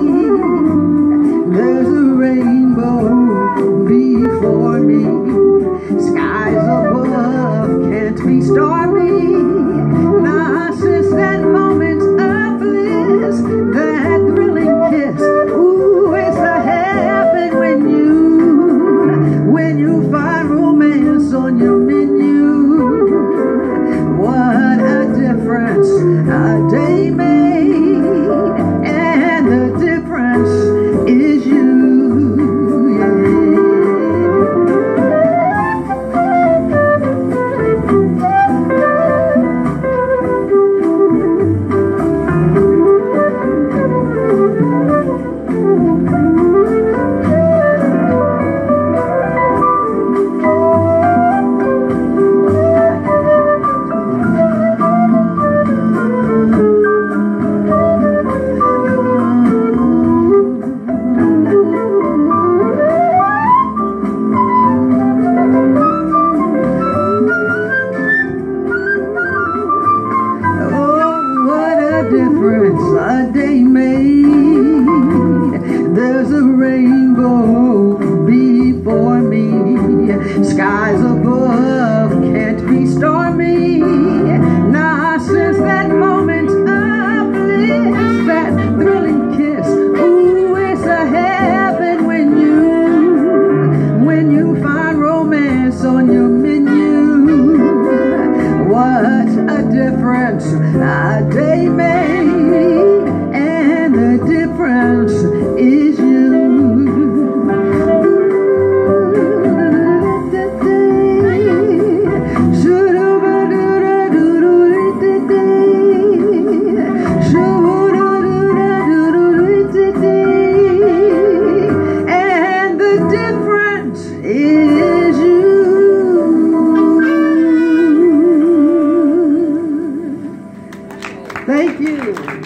There's a rainbow before me. Skies above can't be stormy. Now since that moment of bliss, that thrilling kiss, ooh, it's a heaven when you find romance on your menu. What a difference a day made, and the difference is you. Difference a day made. There's a rainbow before me. Skies above can't be stormy. Now since that moment of bliss, that thrilling kiss, ooh, it's a heaven when you find romance on your menu. What a difference a day made, and the difference is you. And the difference is you. Thank you.